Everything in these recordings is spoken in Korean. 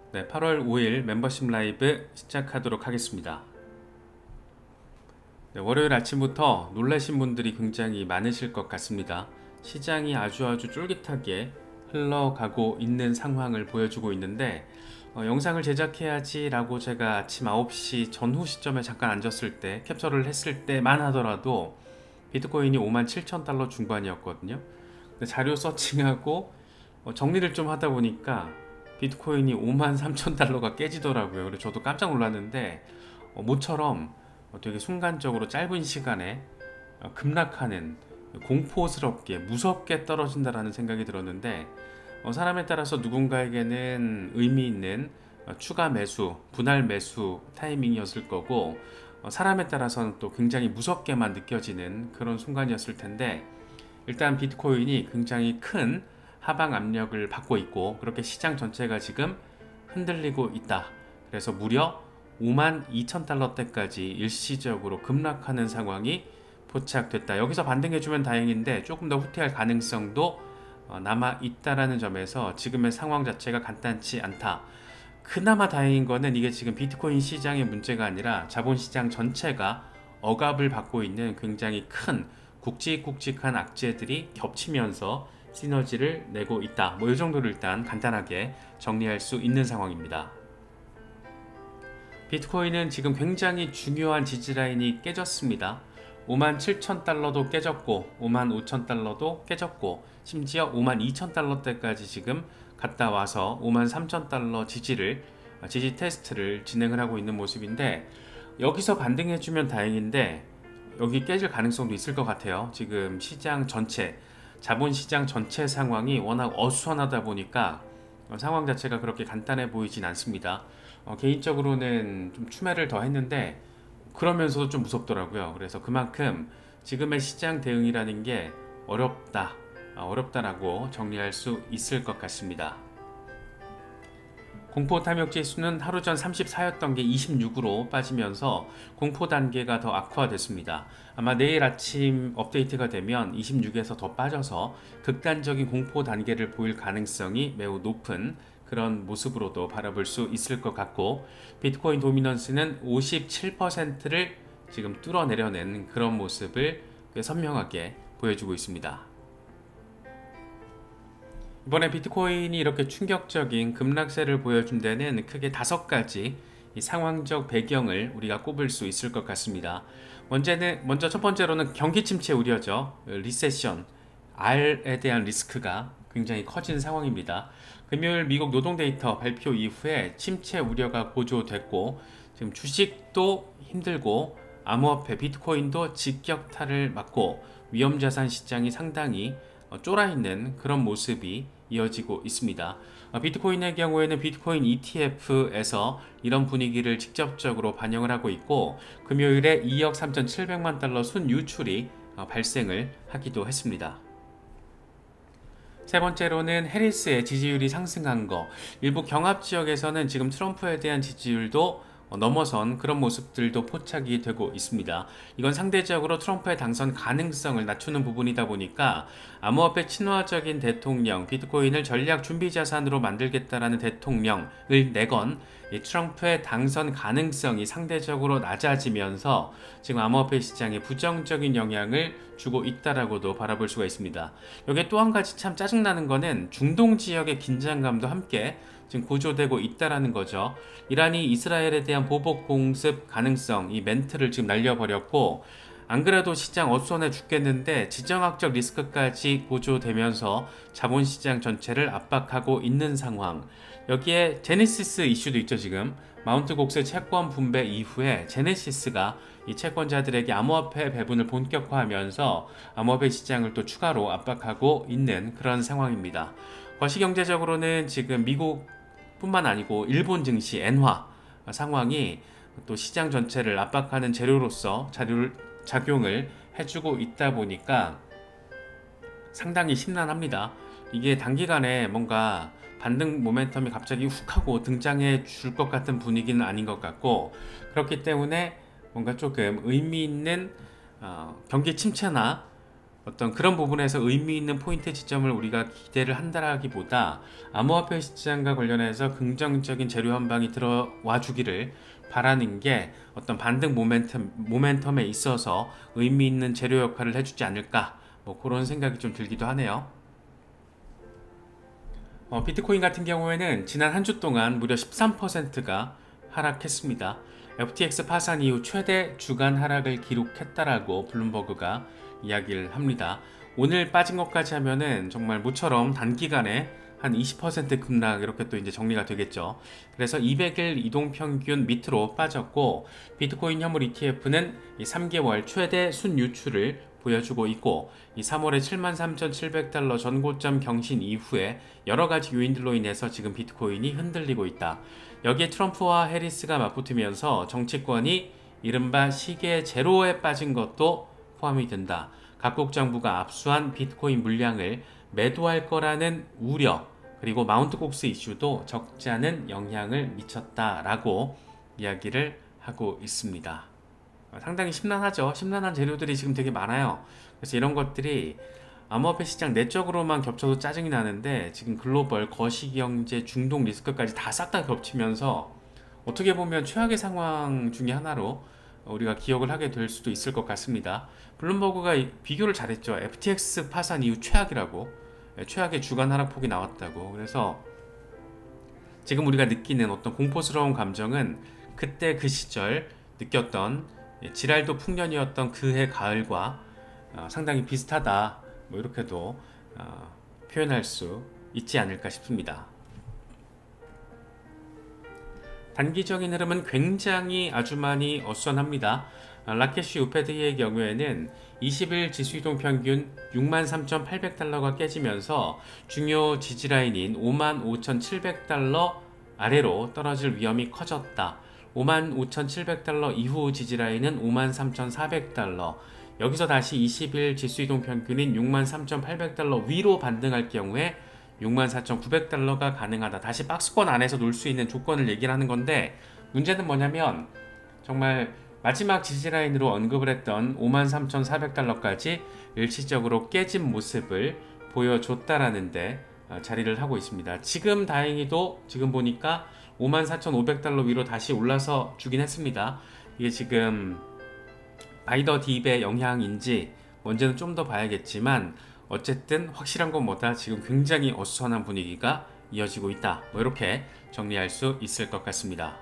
네, 8월 5일 멤버십 라이브 시작하도록 하겠습니다. 네, 월요일 아침부터 놀라신 분들이 굉장히 많으실 것 같습니다. 시장이 아주 쫄깃하게 흘러가고 있는 상황을 보여주고 있는데 영상을 제작해야지 라고 제가 아침 9시 전후 시점에 잠깐 앉았을 때 캡처를 했을 때만 하더라도 비트코인이 57,000달러 중반이었거든요. 근데 자료 서칭하고 정리를 좀 하다 보니까 비트코인이 53,000달러가 깨지더라고요. 그래서 저도 깜짝 놀랐는데 모처럼 되게 순간적으로 짧은 시간에 급락하는, 공포스럽게 무섭게 떨어진다라는 생각이 들었는데 사람에 따라서 누군가에게는 의미 있는 추가 매수, 분할 매수 타이밍이었을 거고 사람에 따라서는 또 굉장히 무섭게만 느껴지는 그런 순간이었을 텐데, 일단 비트코인이 굉장히 큰 하방 압력을 받고 있고 그렇게 시장 전체가 지금 흔들리고 있다. 그래서 무려 52,000달러대까지 일시적으로 급락하는 상황이 포착됐다. 여기서 반등해주면 다행인데 조금 더 후퇴할 가능성도 남아 있다라는 점에서 지금의 상황 자체가 간단치 않다. 그나마 다행인 거는 이게 지금 비트코인 시장의 문제가 아니라 자본시장 전체가 억압을 받고 있는 굉장히 큰 굵직굵직한 악재들이 겹치면서 시너지를 내고 있다. 이 정도를 일단 간단하게 정리할 수 있는 상황입니다. 비트코인은 지금 굉장히 중요한 지지라인이 깨졌습니다. 57,000달러도 깨졌고 55,000달러도 깨졌고 심지어 52,000달러대까지 지금 갔다 와서 53,000달러 지지 테스트를 진행을 하고 있는 모습인데, 여기서 반등해주면 다행인데 여기 깨질 가능성도 있을 것 같아요. 지금 시장 전체, 자본시장 전체 상황이 워낙 어수선하다 보니까 상황 자체가 그렇게 간단해 보이진 않습니다. 개인적으로는 좀 추매를 더 했는데 그러면서도 좀 무섭더라고요. 그래서 그만큼 지금의 시장 대응이라는 게 어렵다라고 정리할 수 있을 것 같습니다. 공포 탐욕 지수는 하루 전 34였던 게 26으로 빠지면서 공포 단계가 더 악화됐습니다. 아마 내일 아침 업데이트가 되면 26에서 더 빠져서 극단적인 공포 단계를 보일 가능성이 매우 높은 그런 모습으로도 바라볼 수 있을 것 같고, 비트코인 도미넌스는 57%를 지금 뚫어내려낸 그런 모습을 꽤 선명하게 보여주고 있습니다. 이번에 비트코인이 이렇게 충격적인 급락세를 보여준 데는 크게 5가지 이 상황적 배경을 우리가 꼽을 수 있을 것 같습니다. 먼저 첫 번째로는 경기 침체 우려죠. 리세션, R에 대한 리스크가 굉장히 커진 상황입니다. 금요일 미국 노동 데이터 발표 이후에 침체 우려가 고조됐고 지금 주식도 힘들고 암호화폐 비트코인도 직격탄을 맞고 위험자산 시장이 상당히 쫄아있는 그런 모습이 이어지고 있습니다. 비트코인의 경우에는 비트코인 ETF에서 이런 분위기를 직접적으로 반영을 하고 있고 금요일에 2억 3,700만 달러 순유출이 발생을 하기도 했습니다. 세 번째로는 해리스의 지지율이 상승한 거, 일부 경합 지역에서는 지금 트럼프에 대한 지지율도 넘어선 그런 모습들도 포착이 되고 있습니다. 이건 상대적으로 트럼프의 당선 가능성을 낮추는 부분이다 보니까 암호화폐 친화적인 대통령, 비트코인을 전략 준비 자산으로 만들겠다라는 대통령을 내건 이 트럼프의 당선 가능성이 상대적으로 낮아지면서 지금 암호화폐 시장에 부정적인 영향을 주고 있다라고도 바라볼 수가 있습니다. 여기에 또 한 가지 참 짜증나는 거는 중동 지역의 긴장감도 함께 지금 고조되고 있다라는 거죠. 이란이 이스라엘에 대한 보복 공습 가능성, 이 멘트를 지금 날려버렸고, 안 그래도 시장 어수선해 죽겠는데 지정학적 리스크까지 고조되면서 자본시장 전체를 압박하고 있는 상황. 여기에 제네시스 이슈도 있죠. 지금 마운트 곡스 채권 분배 이후에 제네시스가 이 채권자들에게 암호화폐 배분을 본격화하면서 암호화폐 시장을 또 추가로 압박하고 있는 그런 상황입니다. 거시경제적으로는 지금 미국 뿐만 아니고 일본 증시 엔화 상황이 또 시장 전체를 압박하는 재료로서 작용을 해주고 있다 보니까 상당히 심란합니다. 이게 단기간에 뭔가 반등 모멘텀이 갑자기 훅 하고 등장해 줄 것 같은 분위기는 아닌 것 같고, 그렇기 때문에 뭔가 조금 의미 있는 경기 침체나 어떤 그런 부분에서 의미 있는 포인트 지점을 우리가 기대를 한다라기보다 암호화폐 시장과 관련해서 긍정적인 재료 한 방이 들어와 주기를 바라는 게 어떤 반등 모멘텀에 있어서 의미 있는 재료 역할을 해주지 않을까, 뭐 그런 생각이 좀 들기도 하네요. 비트코인 같은 경우에는 지난 한 주 동안 무려 13%가 하락했습니다. FTX 파산 이후 최대 주간 하락을 기록했다라고 블룸버그가 이야기를 합니다. 오늘 빠진 것까지 하면은 정말 모처럼 단기간에 한 20% 급락 이렇게 또 이제 정리가 되겠죠. 그래서 200일 이동평균 밑으로 빠졌고, 비트코인 현물 ETF는 이 3개월 최대 순유출을 보여주고 있고, 이 3월에 73,700달러 전고점 경신 이후에 여러가지 요인들로 인해서 지금 비트코인이 흔들리고 있다. 여기에 트럼프와 해리스가 맞붙으면서 정치권이 이른바 시계 제로에 빠진 것도 포함이 된다. 각국 정부가 압수한 비트코인 물량을 매도할 거라는 우려, 그리고 마운트 곡스 이슈도 적지 않은 영향을 미쳤다라고 이야기를 하고 있습니다. 상당히 심란하죠. 심란한 재료들이 지금 되게 많아요. 그래서 이런 것들이 암호화폐 시장 내적으로만 겹쳐도 짜증이 나는데, 지금 글로벌 거시경제 중동 리스크까지 다 싹 다 겹치면서 어떻게 보면 최악의 상황 중에 하나로 우리가 기억을 하게 될 수도 있을 것 같습니다. 블룸버그가 비교를 잘했죠. FTX 파산 이후 최악이라고, 최악의 주간 하락폭이 나왔다고. 그래서 지금 우리가 느끼는 어떤 공포스러운 감정은 그때 그 시절 느꼈던 지랄도 풍년이었던 그해 가을과 상당히 비슷하다, 뭐 이렇게도 표현할 수 있지 않을까 싶습니다. 단기적인 흐름은 굉장히 아주 많이 어수선합니다. 라케쉬 우패드의 경우에는 20일 지수이동 평균 63,800달러가 깨지면서 중요 지지라인인 55,700달러 아래로 떨어질 위험이 커졌다. 55,700달러 이후 지지라인은 53,400달러, 여기서 다시 20일 지수이동 평균인 63,800달러 위로 반등할 경우에 64,900달러가 가능하다. 다시 박스권 안에서 놀 수 있는 조건을 얘기를 하는 건데, 문제는 뭐냐면 정말 마지막 지지라인으로 언급을 했던 53,400달러까지 일시적으로 깨진 모습을 보여줬다라는데 자리를 하고 있습니다. 지금 다행히도 지금 보니까 54,500달러 위로 다시 올라서 주긴 했습니다. 이게 지금 바이더 딥의 영향인지 뭔지는 좀 더 봐야겠지만, 어쨌든 확실한 건 뭐다, 지금 굉장히 어수선한 분위기가 이어지고 있다, 뭐 이렇게 정리할 수 있을 것 같습니다.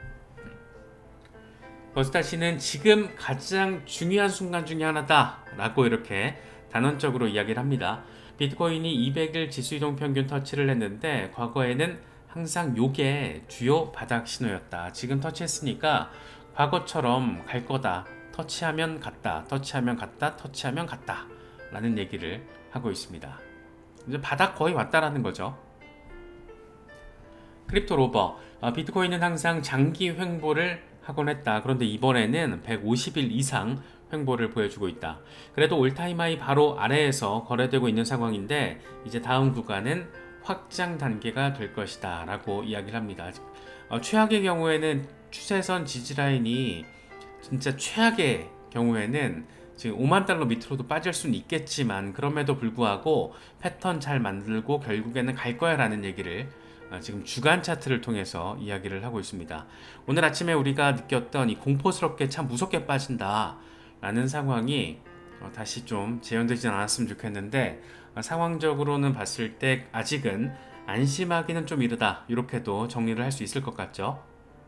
버스타시는 지금 가장 중요한 순간 중에 하나다 라고 이렇게 단언적으로 이야기를 합니다. 비트코인이 200일 지수이동 평균 터치를 했는데 과거에는 항상 요게 주요 바닥 신호였다. 지금 터치했으니까 과거처럼 갈 거다. 터치하면 갔다, 터치하면 갔다, 터치하면 갔다 라는 얘기를 하고 있습니다. 이제 바닥 거의 왔다라는 거죠. 크립토 로버, 비트코인은 항상 장기 횡보를 하곤 했다. 그런데 이번에는 150일 이상 횡보를 보여주고 있다. 그래도 올타임 하이 바로 아래에서 거래되고 있는 상황인데, 이제 다음 구간은 확장 단계가 될 것이다 라고 이야기를 합니다. 최악의 경우에는 추세선 지지라인이, 진짜 최악의 경우에는 지금 5만 달러 밑으로도 빠질 수는 있겠지만, 그럼에도 불구하고 패턴 잘 만들고 결국에는 갈 거야 라는 얘기를 지금 주간 차트를 통해서 이야기를 하고 있습니다. 오늘 아침에 우리가 느꼈던 이 공포스럽게 참 무섭게 빠진다 라는 상황이 다시 좀 재현되지 않았으면 좋겠는데, 상황적으로는 봤을 때 아직은 안심하기는 좀 이르다, 이렇게도 정리를 할 수 있을 것 같죠.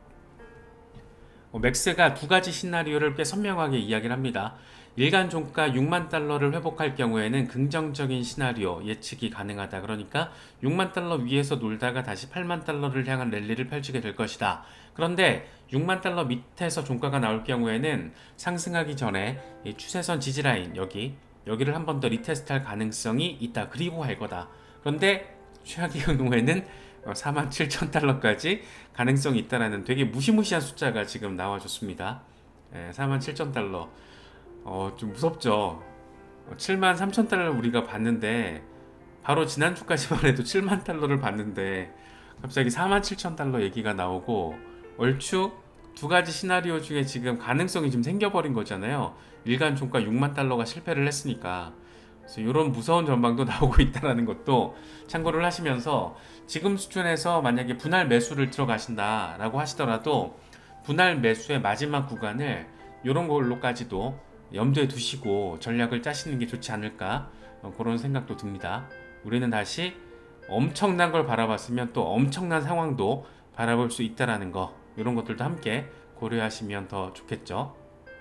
맥스가 두 가지 시나리오를 꽤 선명하게 이야기를 합니다. 일간 종가 6만 달러를 회복할 경우에는 긍정적인 시나리오 예측이 가능하다. 그러니까 6만 달러 위에서 놀다가 다시 8만 달러를 향한 랠리를 펼치게 될 것이다. 그런데 6만 달러 밑에서 종가가 나올 경우에는 상승하기 전에 이 추세선 지지라인 여기를 한 번 더 리테스트할 가능성이 있다. 그리고 갈 거다. 그런데 최악의 경우에는 47,000달러까지 가능성이 있다라는 되게 무시무시한 숫자가 지금 나와줬습니다. 47,000달러. 좀 무섭죠. 73,000달러를 우리가 봤는데, 바로 지난주까지만 해도 7만 달러를 봤는데 갑자기 47,000달러 얘기가 나오고, 얼추 두 가지 시나리오 중에 지금 가능성이 좀 생겨버린 거잖아요. 일간 종가 6만 달러가 실패를 했으니까. 그래서 이런 무서운 전망도 나오고 있다는 것도 참고를 하시면서 지금 수준에서 만약에 분할 매수를 들어가신다라고 하시더라도 분할 매수의 마지막 구간을 이런 걸로까지도 염두에 두시고 전략을 짜시는 게 좋지 않을까 그런 생각도 듭니다. 우리는 다시 엄청난 걸 바라봤으면 또 엄청난 상황도 바라볼 수 있다는 거, 이런 것들도 함께 고려하시면 더 좋겠죠.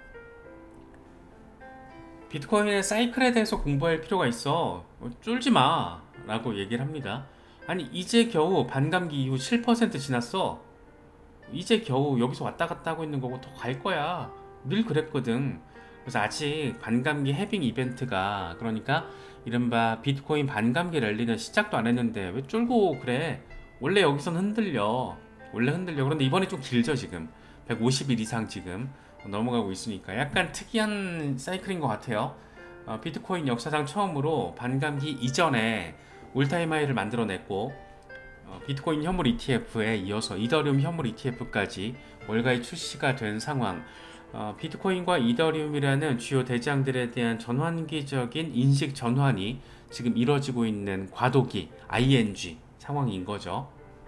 비트코인의 사이클에 대해서 공부할 필요가 있어. 쫄지 마 라고 얘기를 합니다. 아니 이제 겨우 반감기 이후 7% 지났어. 이제 겨우 여기서 왔다 갔다 하고 있는 거고 더 갈 거야. 늘 그랬거든. 그래서 아직 반감기 해빙 이벤트가, 그러니까 이른바 비트코인 반감기 랠리는 시작도 안 했는데 왜 쫄고 그래. 원래 여기선 흔들려. 원래 흔들려. 그런데 이번에 좀 길죠. 지금 150일 이상 지금 넘어가고 있으니까 약간 특이한 사이클인 것 같아요. 비트코인 역사상 처음으로 반감기 이전에 올타임 하이를 만들어냈고, 비트코인 현물 ETF에 이어서 이더리움 현물 ETF까지 월가에 출시가 된 상황. 비트코인과 이더리움이라는 주요 대장들에 대한 전환기적인 인식 전환이 지금 이뤄지고 있는 과도기 ING 상황인 거죠.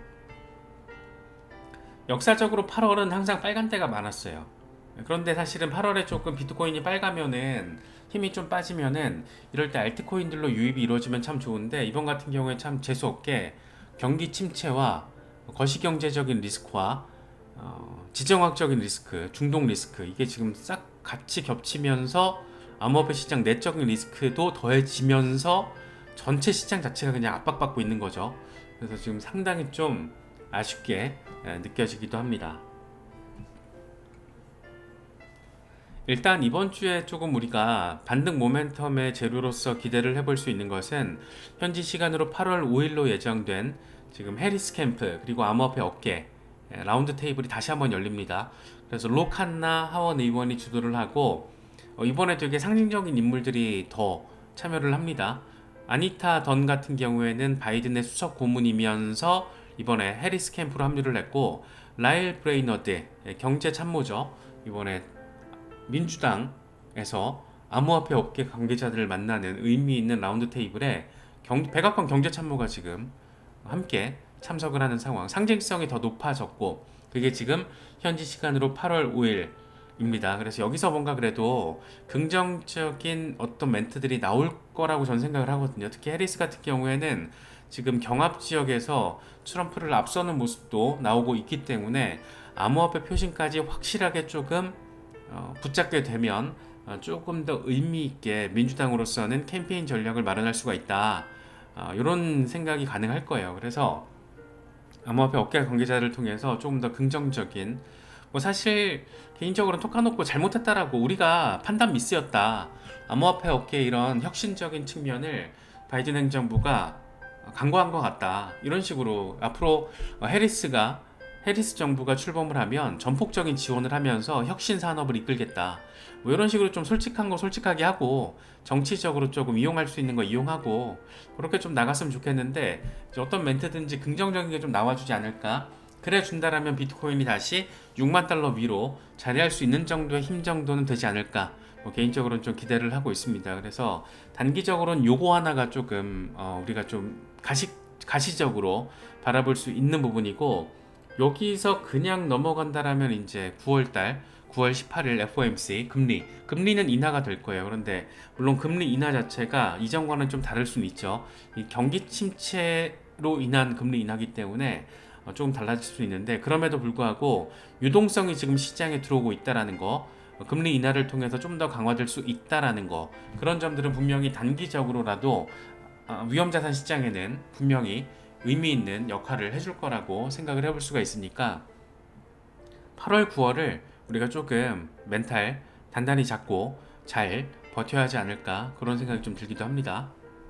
역사적으로 8월은 항상 빨간 때가 많았어요. 그런데 사실은 8월에 조금 비트코인이 빨가면은, 힘이 좀 빠지면은, 이럴 때 알트코인들로 유입이 이루어지면 참 좋은데, 이번 같은 경우에 참 재수없게 경기 침체와 거시경제적인 리스크와 지정학적인 리스크, 중동 리스크, 이게 지금 싹 같이 겹치면서 암호화폐 시장 내적인 리스크도 더해지면서 전체 시장 자체가 그냥 압박받고 있는 거죠. 그래서 지금 상당히 좀 아쉽게 느껴지기도 합니다. 일단 이번 주에 조금 우리가 반등 모멘텀의 재료로서 기대를 해볼 수 있는 것은 현지 시간으로 8월 5일로 예정된 지금 해리스 캠프 그리고 암호화폐 업계 라운드 테이블이 다시 한번 열립니다. 그래서 록한나 하원 의원이 주도를 하고, 이번에 되게 상징적인 인물들이 더 참여를 합니다. 아니타 던 같은 경우에는 바이든의 수석 고문이면서 이번에 해리스 캠프로 합류를 했고, 라일 브레이너드 경제 참모죠. 이번에 민주당에서 암호화폐 업계 관계자들을 만나는 의미 있는 라운드 테이블에 백악관 경제참모가 지금 함께 참석을 하는 상황, 상징성이 더 높아졌고, 그게 지금 현지 시간으로 8월 5일입니다. 그래서 여기서 뭔가 그래도 긍정적인 어떤 멘트들이 나올 거라고 전 생각을 하거든요. 특히 해리스 같은 경우에는 지금 경합 지역에서 트럼프를 앞서는 모습도 나오고 있기 때문에 암호화폐 표심까지 확실하게 조금 붙잡게 되면 조금 더 의미 있게 민주당으로서는 캠페인 전략을 마련할 수가 있다. 이런 생각이 가능할 거예요. 그래서 암호화폐 업계 관계자를 통해서 조금 더 긍정적인, 뭐 사실 개인적으로는 톡카놓고 잘못했다라고, 우리가 판단 미스였다, 암호화폐 업계의 이런 혁신적인 측면을 바이든 행정부가 간과한 것 같다, 이런 식으로 앞으로 해리스 정부가 출범을 하면 전폭적인 지원을 하면서 혁신 산업을 이끌겠다, 뭐 이런 식으로 좀 솔직한 거 솔직하게 하고 정치적으로 조금 이용할 수 있는 거 이용하고 그렇게 좀 나갔으면 좋겠는데, 어떤 멘트든지 긍정적인 게 좀 나와주지 않을까. 그래 준다라면 비트코인이 다시 6만 달러 위로 자리할 수 있는 정도의 힘 정도는 되지 않을까, 뭐 개인적으로는 좀 기대를 하고 있습니다. 그래서 단기적으로는 요거 하나가 조금 우리가 좀 가시적으로 바라볼 수 있는 부분이고, 여기서 그냥 넘어간다라면 이제 9월 18일 FOMC 금리는 인하가 될 거예요. 그런데 물론 금리 인하 자체가 이전과는 좀 다를 수는 있죠. 이 경기 침체로 인한 금리 인하기 때문에 조금 달라질 수 있는데, 그럼에도 불구하고 유동성이 지금 시장에 들어오고 있다라는 거, 금리 인하를 통해서 좀 더 강화될 수 있다라는 거, 그런 점들은 분명히 단기적으로라도 위험자산 시장에는 분명히 의미 있는 역할을 해줄 거라고 생각을 해볼 수가 있으니까, 8월 9월을 우리가 조금 멘탈 단단히 잡고 잘 버텨야 하지 않을까, 그런 생각이 좀 들기도 합니다.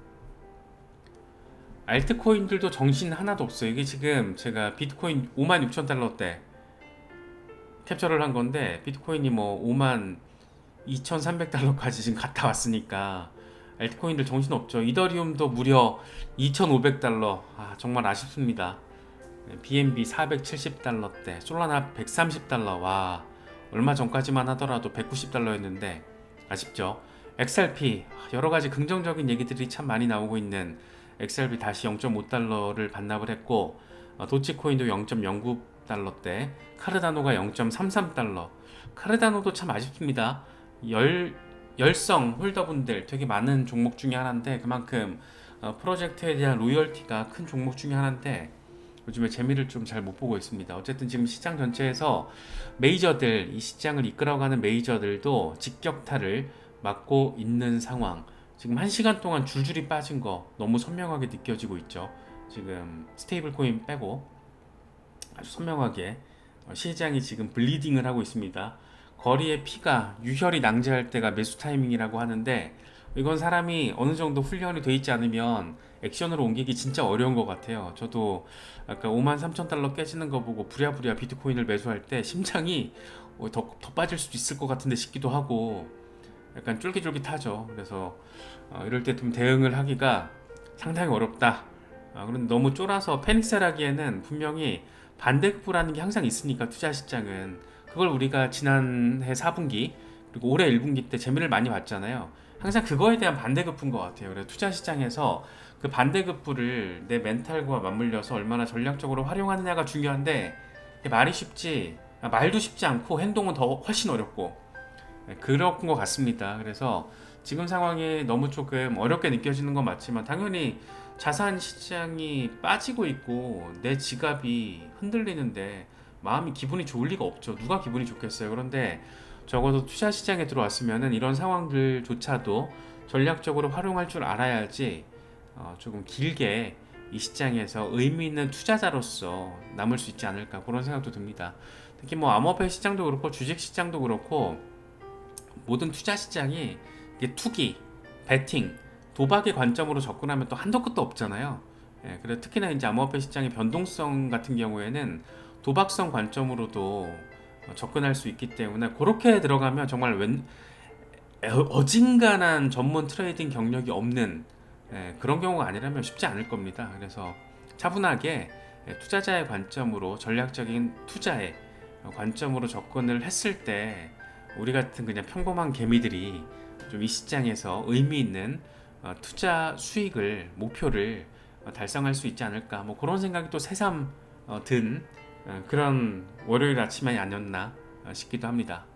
알트코인들도 정신 하나도 없어요. 이게 지금 제가 비트코인 56,000달러대 캡처를 한 건데, 비트코인이 뭐 52,300달러까지 지금 갔다 왔으니까 알트코인들 정신없죠. 이더리움도 무려 2,500달러. 정말 아쉽습니다. BNB 470달러대, 솔라나 130달러. 와, 얼마 전까지만 하더라도 190달러였는데 아쉽죠. XRP 여러 가지 긍정적인 얘기들이 참 많이 나오고 있는 XRP 다시 0.5달러를 반납을 했고 도치코인도 0.09달러대, 카르다노가 0.33달러. 카르다노도 참 아쉽습니다. 열성 홀더분들 되게 많은 종목 중에 하나인데 그만큼 프로젝트에 대한 로열티가 큰 종목 중에 하나인데 요즘에 재미를 좀 잘 못 보고 있습니다. 어쨌든 지금 시장 전체에서 메이저들, 이 시장을 이끌어가는 메이저들도 직격탄을 맞고 있는 상황. 지금 1시간 동안 줄줄이 빠진 거 너무 선명하게 느껴지고 있죠. 지금 스테이블 코인 빼고 아주 선명하게 시장이 지금 블리딩을 하고 있습니다. 거리의 피가 유혈이 낭자할 때가 매수 타이밍이라고 하는데 이건 사람이 어느 정도 훈련이 돼 있지 않으면 액션으로 옮기기 진짜 어려운 것 같아요. 저도 아까 53,000달러 깨지는 거 보고 부랴부랴 비트코인을 매수할 때 심장이 더 빠질 수도 있을 것 같은데 싶기도 하고 약간 쫄깃쫄깃하죠. 그래서 이럴 때 좀 대응을 하기가 상당히 어렵다. 그런데 너무 쫄아서 패닉셀하기에는 분명히 반대급부라는 게 항상 있으니까 투자 시장은 그걸 우리가 지난해 4분기 그리고 올해 1분기 때 재미를 많이 봤잖아요. 항상 그거에 대한 반대급부인 것 같아요. 그래서 투자 시장에서 그 반대급부를 내 멘탈과 맞물려서 얼마나 전략적으로 활용하느냐가 중요한데 말이 쉽지 말도 쉽지 않고 행동은 더 훨씬 어렵고 그런 것 같습니다. 그래서 지금 상황이 너무 조금 어렵게 느껴지는 건 맞지만 당연히 자산 시장이 빠지고 있고 내 지갑이 흔들리는데 마음이 기분이 좋을 리가 없죠. 누가 기분이 좋겠어요. 그런데 적어도 투자 시장에 들어왔으면은 이런 상황들조차도 전략적으로 활용할 줄 알아야지 조금 길게 이 시장에서 의미 있는 투자자로서 남을 수 있지 않을까 그런 생각도 듭니다. 특히 뭐 암호화폐 시장도 그렇고 주식 시장도 그렇고 모든 투자 시장이 이게 투기, 베팅, 도박의 관점으로 접근하면 또 한도 끝도 없잖아요. 예, 그래 특히나 이제 암호화폐 시장의 변동성 같은 경우에는 도박성 관점으로도 접근할 수 있기 때문에 그렇게 들어가면 정말 어진간한 전문 트레이딩 경력이 없는 그런 경우가 아니라면 쉽지 않을 겁니다. 그래서 차분하게 투자자의 관점으로 전략적인 투자의 관점으로 접근을 했을 때 우리 같은 그냥 평범한 개미들이 좀 이 시장에서 의미 있는 투자 수익을 목표를 달성할 수 있지 않을까 뭐 그런 생각이 또 새삼 든 그런 월요일 아침이 아니었나 싶기도 합니다.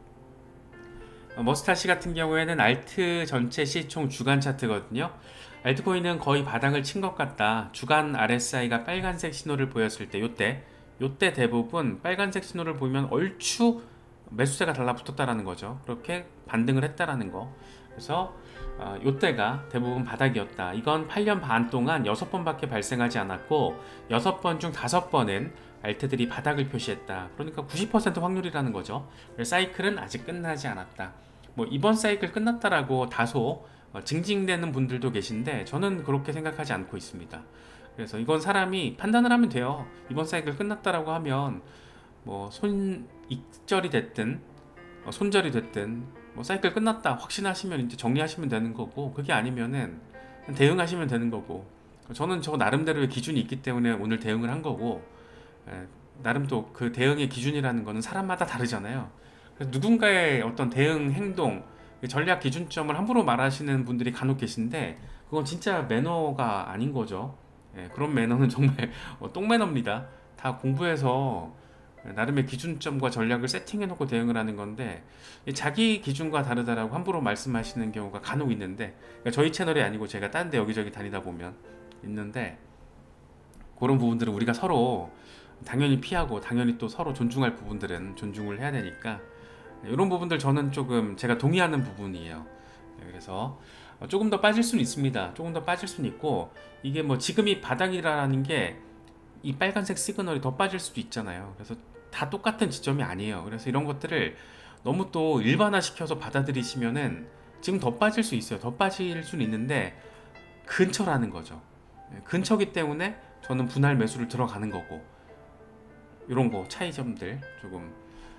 머스타시 같은 경우에는 알트 전체 시총 주간 차트거든요. 알트코인은 거의 바닥을 친 것 같다. 주간 RSI가 빨간색 신호를 보였을 때 요때 대부분 빨간색 신호를 보이면 얼추 매수세가 달라붙었다라는 거죠. 그렇게 반등을 했다라는 거. 그래서 요때가 대부분 바닥이었다. 이건 8년 반 동안 6번밖에 발생하지 않았고 6번 중 5번은 알트들이 바닥을 표시했다. 그러니까 90% 확률이라는 거죠. 사이클은 아직 끝나지 않았다. 뭐 이번 사이클 끝났다라고 다소 징징대는 분들도 계신데 저는 그렇게 생각하지 않고 있습니다. 그래서 이건 사람이 판단을 하면 돼요. 이번 사이클 끝났다라고 하면 뭐 손익절이 됐든 손절이 됐든 뭐 사이클 끝났다 확신하시면 이제 정리하시면 되는 거고 그게 아니면은 대응하시면 되는 거고 저는 저 나름대로의 기준이 있기 때문에 오늘 대응을 한 거고 나름 또 그 대응의 기준이라는 거는 사람마다 다르잖아요. 그래서 누군가의 어떤 대응 행동 전략 기준점을 함부로 말하시는 분들이 간혹 계신데 그건 진짜 매너가 아닌 거죠. 그런 매너는 정말 똥매너입니다. 다 공부해서 나름의 기준점과 전략을 세팅해 놓고 대응을 하는 건데 자기 기준과 다르다라고 함부로 말씀하시는 경우가 간혹 있는데 그러니까 저희 채널이 아니고 제가 딴 데 여기저기 다니다 보면 있는데 그런 부분들은 우리가 서로 당연히 피하고 당연히 또 서로 존중할 부분들은 존중을 해야 되니까 이런 부분들 저는 조금 제가 동의하는 부분이에요. 그래서 조금 더 빠질 수는 있습니다. 조금 더 빠질 수는 있고 이게 뭐 지금이 바닥이라는 게 이 빨간색 시그널이 더 빠질 수도 있잖아요. 그래서 다 똑같은 지점이 아니에요. 그래서 이런 것들을 너무 또 일반화시켜서 받아들이시면은 지금 더 빠질 수 있어요. 더 빠질 수는 있는데 근처라는 거죠. 근처기 때문에 저는 분할 매수를 들어가는 거고 이런 거 차이점들 조금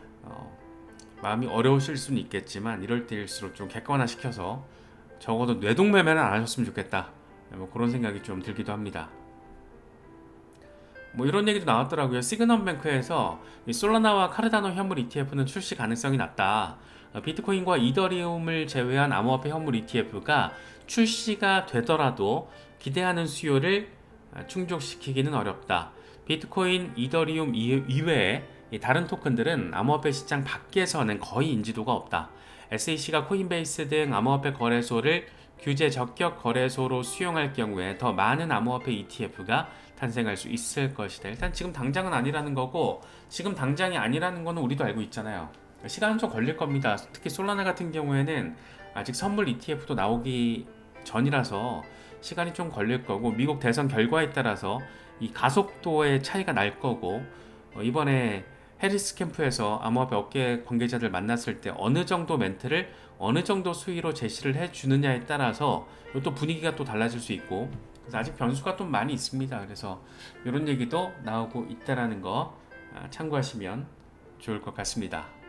마음이 어려우실 수는 있겠지만 이럴 때일수록 좀 객관화시켜서 적어도 뇌동매매는 안 하셨으면 좋겠다. 뭐 그런 생각이 좀 들기도 합니다. 뭐 이런 얘기도 나왔더라고요. 시그넘뱅크에서 이 솔라나와 카르다노 현물 ETF는 출시 가능성이 낮다. 비트코인과 이더리움을 제외한 암호화폐 현물 ETF가 출시가 되더라도 기대하는 수요를 충족시키기는 어렵다. 비트코인, 이더리움 이외에 다른 토큰들은 암호화폐 시장 밖에서는 거의 인지도가 없다. SEC가 코인베이스 등 암호화폐 거래소를 규제 적격 거래소로 수용할 경우에 더 많은 암호화폐 ETF가 탄생할 수 있을 것이다. 일단 지금 당장은 아니라는 거고, 지금 당장이 아니라는 거는 우리도 알고 있잖아요. 시간은 좀 걸릴 겁니다. 특히 솔라나 같은 경우에는 아직 선물 ETF도 나오기 전이라서 시간이 좀 걸릴 거고, 미국 대선 결과에 따라서 이 가속도의 차이가 날 거고, 이번에 해리스 캠프에서 암호화폐 업계 관계자들 만났을 때 어느 정도 멘트를 어느 정도 수위로 제시를 해주느냐에 따라서 또 분위기가 또 달라질 수 있고, 그래서 아직 변수가 좀 많이 있습니다. 그래서 이런 얘기도 나오고 있다라는 거 참고하시면 좋을 것 같습니다.